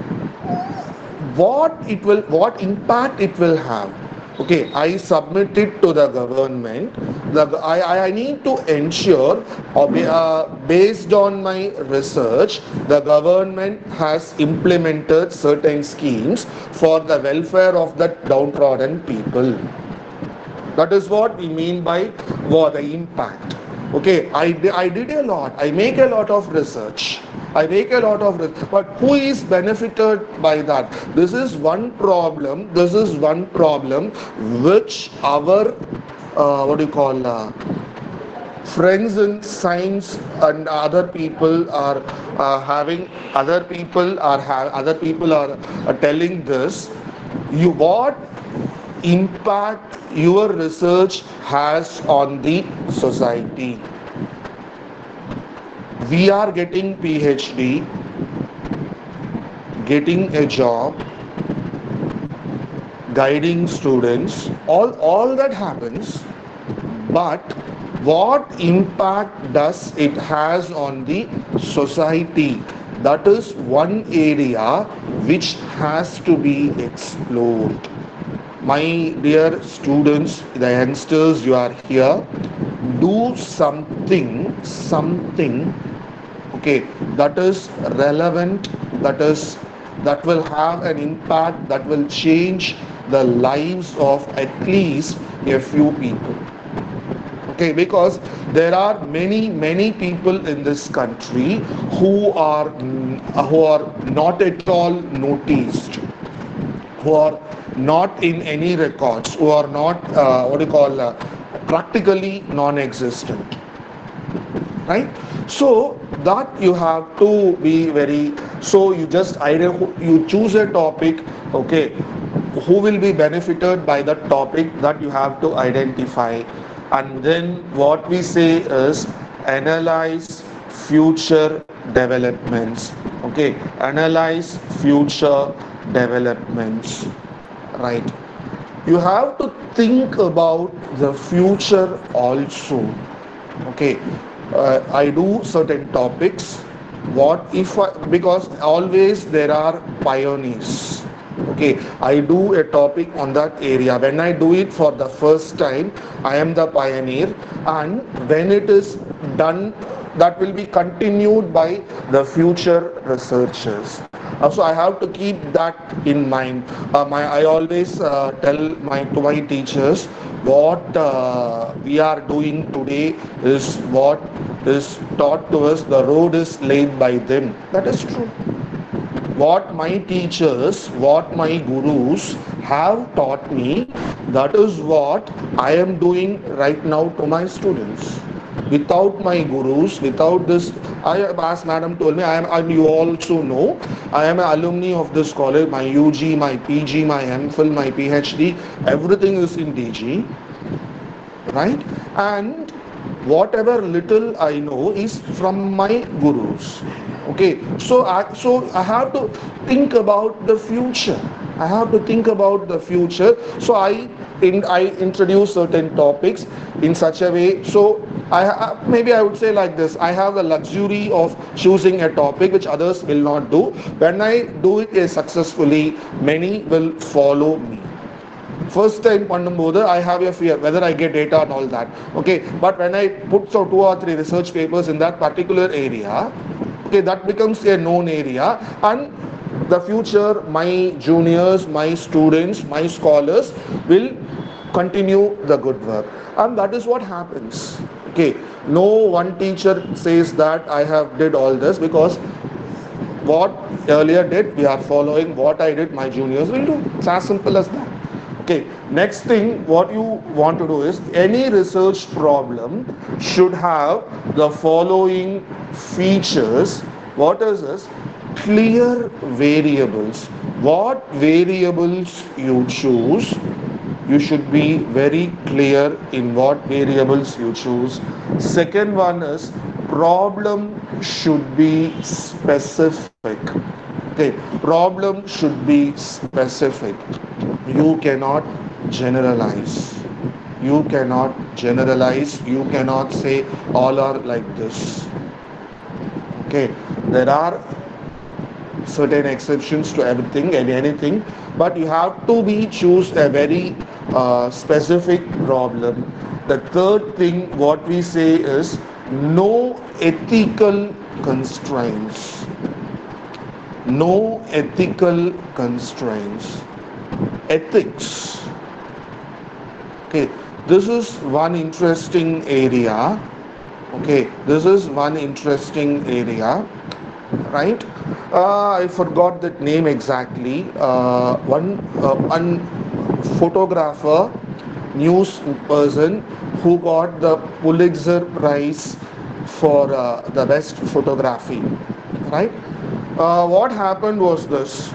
what it will, what impact it will have. Okay, I submit it to the government. The, I, I need to ensure, uh, based on my research, the government has implemented certain schemes for the welfare of the downtrodden people. That is what we mean by what the impact. Okay, I, I did a lot. I make a lot of research. I make a lot of research. But who is benefited by that? This is one problem. This is one problem which our, uh, what do you call, uh, friends in science and other people are uh, having, other people are, ha- other people are, are telling this. You what impact your research has on the society. We are getting PhD, getting a job, guiding students, all, all that happens, but what impact does it has on the society? That is one area which has to be explored. My dear students, the youngsters, you are here, do something, something, okay, that is relevant, that is, that will have an impact, that will change the lives of at least a few people. Okay, because there are many, many people in this country who are, who are not at all noticed, who are not in any records, who are not, uh, what do you call, uh, practically non-existent, right? So that you have to be very, so you just, you choose a topic, okay, who will be benefited by that topic, that you have to identify. And then what we say is analyze future developments. Okay, analyze future developments, right? You have to think about the future also. Okay, uh, I do certain topics. What if I, because always there are pioneers. Okay, I do a topic on that area. When I do it for the first time, I am the pioneer, and when it is done, that will be continued by the future researchers. Uh, so I have to keep that in mind. Uh, my, I always uh, tell my to my teachers, what uh, we are doing today is what is taught to us. The road is laid by them. That is true. What my teachers, what my gurus have taught me, that is what I am doing right now to my students. Without my gurus, without this, I, as madam told me, I am, and you also know, I am an alumni of this college. My U G, my P G, my MPhil, my PhD, everything is in D G, right? And whatever little I know is from my gurus. Okay, so I, so I have to think about the future. I have to think about the future. So I in, I introduce certain topics in such a way. So I maybe I would say like this: I have the luxury of choosing a topic which others will not do. When I do it successfully, many will follow me. First time பண்ணும்போது I have a fear whether I get data and all that. Okay, but when I put so two or three research papers in that particular area, okay, that becomes a known area, and the future, my juniors, my students, my scholars will continue the good work. And that is what happens. Okay, no one teacher says that I have did all this, because what earlier did, we are following. What I did, my juniors will do. It's as simple as that. Okay, next thing what you want to do is, any research problem should have the following features. What is this? Clear variables. What variables you choose, you should be very clear in what variables you choose. Second one is, problem should be specific. Okay, problem should be specific. You cannot generalize. You cannot generalize. You cannot say all are like this. Okay, there are certain exceptions to everything and anything, but you have to be choose a very uh, specific problem. The third thing what we say is, no ethical constraints. No ethical constraints. Ethics. Okay, this is one interesting area. Okay, this is one interesting area, right? Uh, I forgot that name exactly. Uh, one uh, one photographer, news person who got the Pulitzer Prize for uh, the best photography, right? Uh, what happened was this.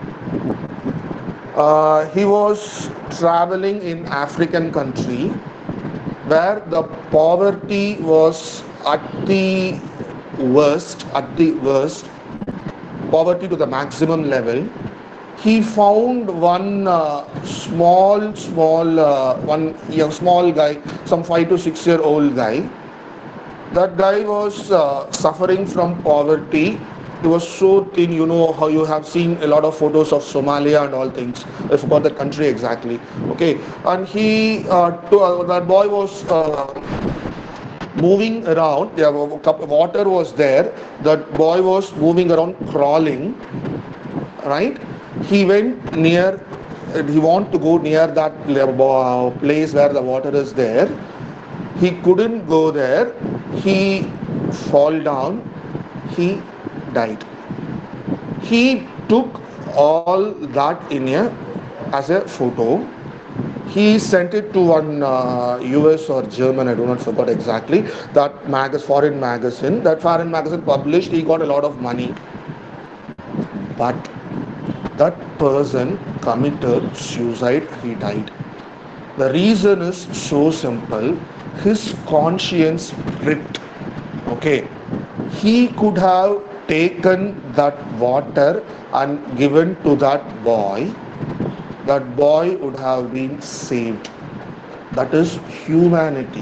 Uh, he was traveling in African country where the poverty was at the worst, at the worst, poverty to the maximum level. He found one uh, small, small, uh, one yeah, small guy, some five to six year old guy. That guy was uh, suffering from poverty. He was so thin, you know how you have seen a lot of photos of Somalia and all things. I forgot the country exactly. Okay, and he, uh, to, uh, that boy was uh, moving around. Yeah, water was there. That boy was moving around, crawling. Right? He went near. He wanted to go near that place where the water is there. He couldn't go there. He fall down. He died. He took all that in a as a photo. He sent it to one uh, U S or German, I do not forget exactly, that mag- foreign magazine. That foreign magazine published, he got a lot of money. But that person committed suicide, he died. The reason is so simple. His conscience pricked. Okay. He could have taken that water and given to that boy. That boy would have been saved. That is humanity.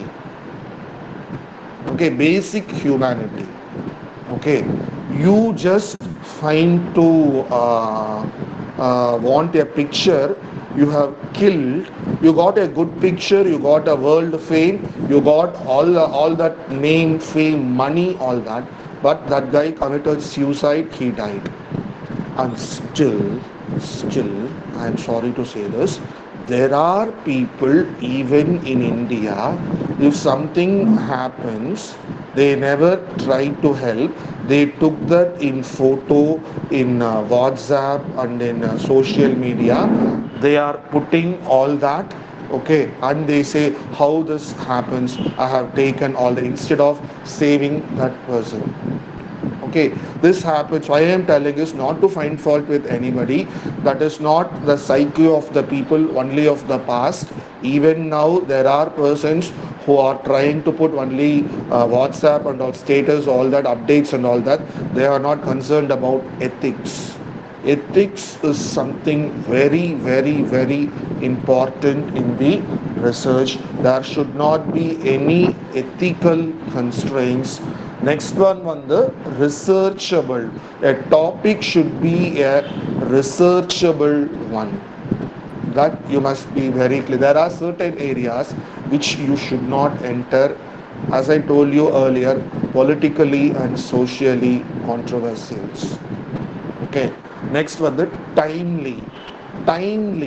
Okay, basic humanity. Okay, you just find to uh, uh, want a picture, you have killed, you got a good picture, you got a world fame, you got all all that name, fame, money, all that, but that guy committed suicide, he died. And still, still, I am sorry to say this, there are people even in India, if something happens, they never try to help. They took that in photo, in uh, WhatsApp and in uh, social media. They are putting all that, okay, and they say how this happens. I have taken all the, instead of saving that person. Okay, this happens. Why I am telling is not to find fault with anybody. That is not the psyche of the people, only of the past. Even now, there are persons who are trying to put only uh, WhatsApp and all status, all that updates and all that. They are not concerned about ethics. Ethics is something very, very, very important in the research. There should not be any ethical constraints. Next one, one the researchable. A topic should be a researchable one. That you must be very clear. There are certain areas which you should not enter, as I told you earlier, politically and socially controversial. Okay. Next one, the timely. Timely.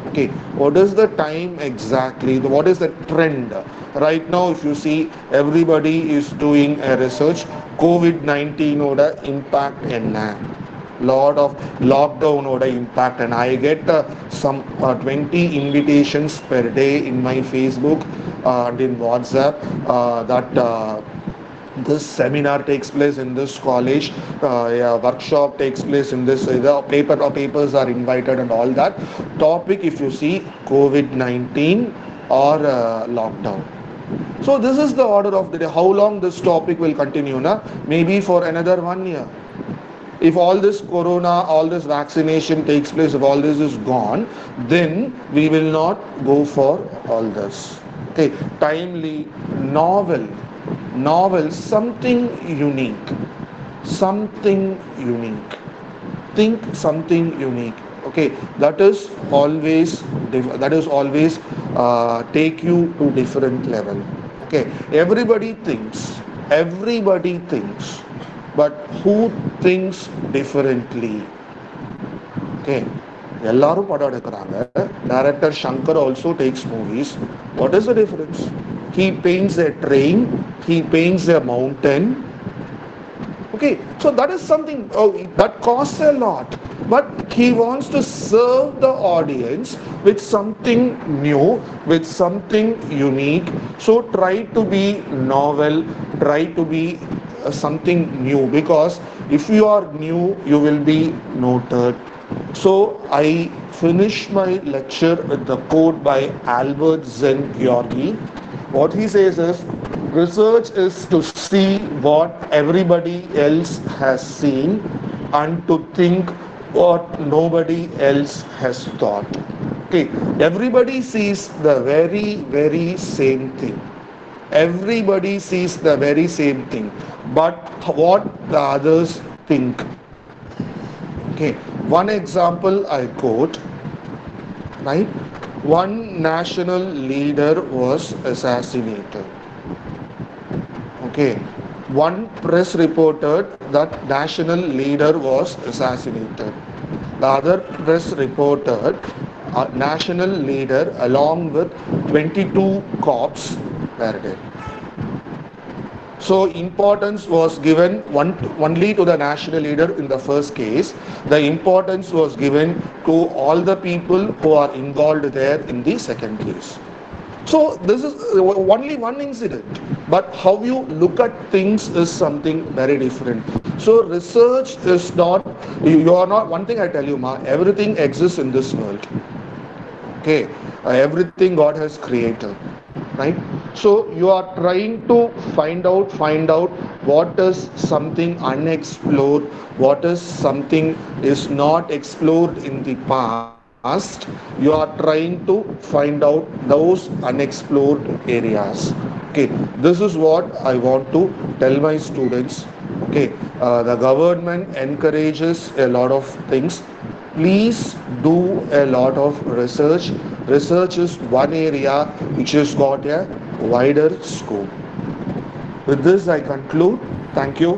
Okay, what is the time exactly? What is the trend? Right now, if you see, everybody is doing a research. COVID nineteen oda impact enna. Lot of lockdown oda impact, and I get uh, some uh, twenty invitations per day in my Facebook uh, and in WhatsApp uh, that uh, this seminar takes place in this college, uh, yeah, workshop takes place in this, uh, the paper or papers are invited and all that. Topic, if you see, COVID nineteen or uh, lockdown. So this is the order of the day. How long this topic will continue? Na? Maybe for another one year. If all this corona, all this vaccination takes place, if all this is gone, then we will not go for all this. Okay, timely, novel, novel, something unique, something unique. Think something unique. Okay, that is always that is always uh, take you to different level. Okay, everybody thinks, everybody thinks, but who thinks differently? Okay, எல்லாரும் படம் எடுக்கிறாங்க. Director Shankar also takes movies. What is the difference? He paints a train, he paints a mountain. Okay, so that is something oh, that costs a lot, but he wants to serve the audience with something new, with something unique. So try to be novel, try to be uh, something new, because if you are new, you will be noted. So I finish my lecture with the quote by Albert Zen Georgi. What he says is, research is to see what everybody else has seen and to think what nobody else has thought. Okay, everybody sees the very, very same thing. Everybody sees the very same thing, but what the others think. Okay, one example I quote, right? One national leader was assassinated. Okay, one press reported that national leader was assassinated. The other press reported a national leader along with twenty-two cops were dead. So importance was given one, only to the national leader in the first case. The importance was given to all the people who are involved there in the second case. So this is only one incident, but how you look at things is something very different. So research is not, you are not, one thing I tell you, Ma, everything exists in this world. Okay, uh, everything God has created, right? So you are trying to find out, find out what is something unexplored, what is something is not explored in the past. You are trying to find out those unexplored areas. Okay, this is what I want to tell my students. Okay, uh, the government encourages a lot of things. Please do a lot of research. Research is one area which has got a wider scope. With this, I conclude. Thank you.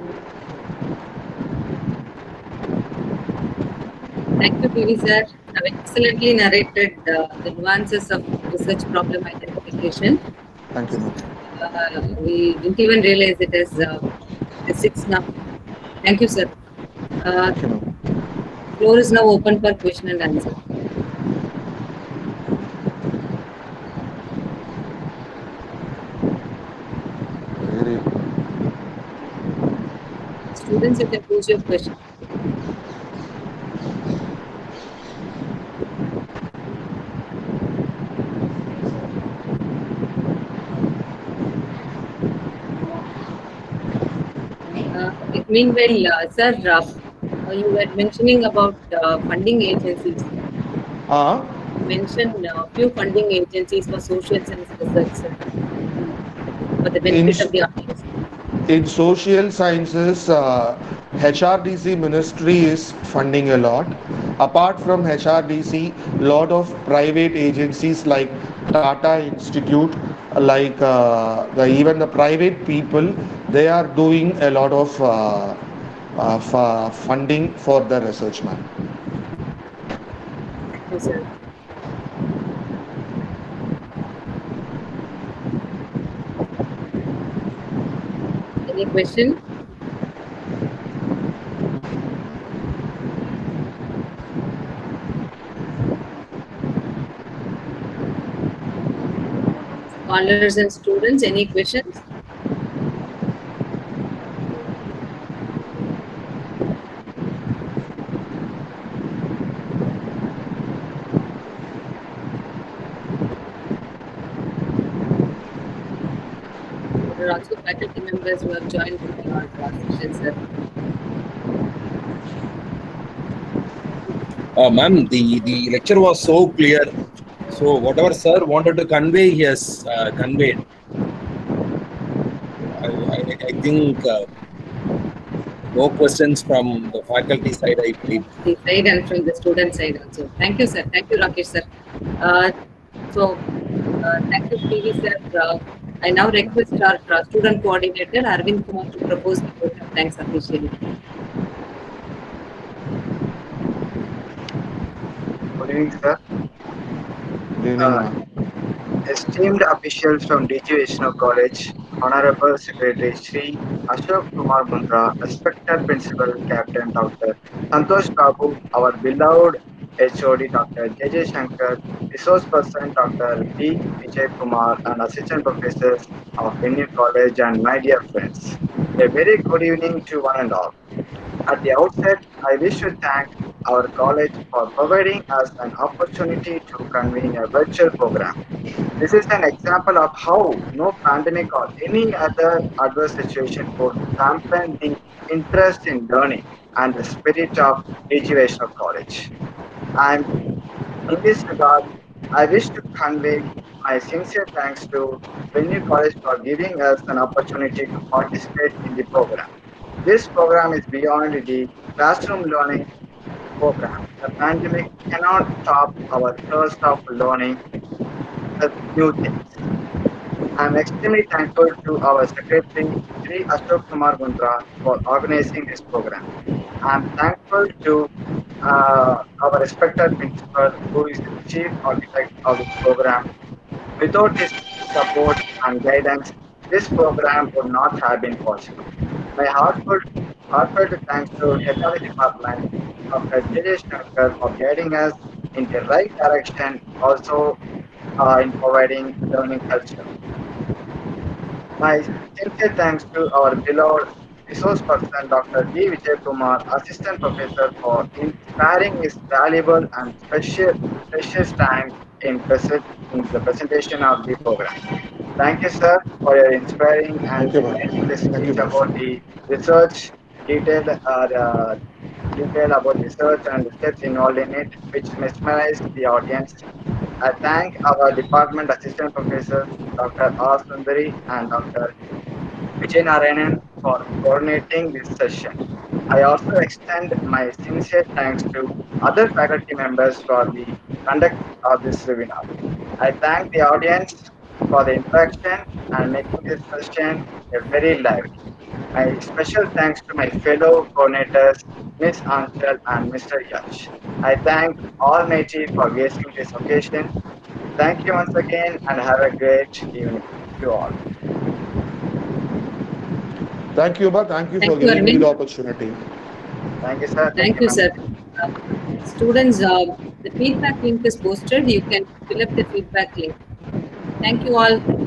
Thank you, P V sir. Have excellently narrated uh, the nuances of research problem identification. Thank you. Uh, we didn't even realize it as uh, six now. Thank you, sir. Uh, Thank you. floor is now open for question and answer. Very Students, you can pose your question. Uh, meanwhile, uh, sir, uh, you were mentioning about uh, funding agencies. Uh, You mentioned a uh, few funding agencies for social science research, sir, for the benefit in, of the audience. in social sciences, uh, H R D C ministry is funding a lot. Apart from H R D C, lot of private agencies like Tata Institute, like uh, the, even the private people, they are doing a lot of uh, uh, f- funding for the research, man. Thank you, sir. Any question? Scholars and students, any questions? There are also faculty members who have joined in our session, sir. Uh, Ma'am, the, the lecture was so clear. So whatever sir wanted to convey, he has uh, conveyed. I, I, I think uh, no questions from the faculty side, I believe. The side and from the student side also. Thank you, sir. Thank you, Rakesh, sir. Uh, so, uh, thank you, P V sir. Uh, I now request our uh, student coordinator, Arvind Kumar, to propose the vote of thanks officially. Good evening, sir. Good evening, Uh, ma'am. Esteemed officials from D G Vishnu College, Honorable Secretary Sri Ashok Kumar Mundra, respected Principal Captain Doctor Santosh Babu, our beloved H O D Doctor J J Shankar, Resource Person Doctor B Vijay Kumar, and Assistant Professors of Vishnu College, and my dear friends. A very good evening to one and all. At the outset, I wish to thank our college for providing us an opportunity to convene a virtual program. This is an example of how no pandemic or any other adverse situation could dampen the interest in learning and the spirit of educational college. And in this regard, I wish to convey my sincere thanks to Venue College for giving us an opportunity to participate in the program. This program is beyond the classroom learning program. The pandemic cannot stop our thirst of learning the new things. I am extremely thankful to our Secretary, Sri Ashok Kumar Mundra, for organizing this program. I am thankful to uh, our respected principal, who is the chief architect of this program. Without his support and guidance, this program would not have been possible. My heartfelt, heartfelt thanks to H R Department, Doctor J J Shankar, for guiding us in the right direction, also uh, in providing learning culture. My sincere thanks to our beloved resource person, Doctor D. Vijay Kumar, Assistant Professor, for inspiring his valuable and precious, precious time in, present, in the presentation of the program. Thank you, sir, for your inspiring and Thank you, ma'am. enlightening the Thank you, speech about Professor. the research, detail, uh, the detail about research and the steps involved in it, which mesmerized the audience. I thank our department assistant professors, Doctor R. Sundari and Doctor Vijay Narayanan, for coordinating this session. I also extend my sincere thanks to other faculty members for the conduct of this webinar. I thank the audience for the interaction and making this session a very lively. My special thanks to my fellow coordinators, Miss Anshal and Mister Yash. I thank Almighty for gracing this occasion. Thank you once again and have a great evening to all. Thank you, Ba. Thank you for Thank you, giving me Arvind. the opportunity. Thank you, sir. Thank you, ma'am. sir. Uh, students, uh, the feedback link is posted. You can fill up the feedback link. Thank you all.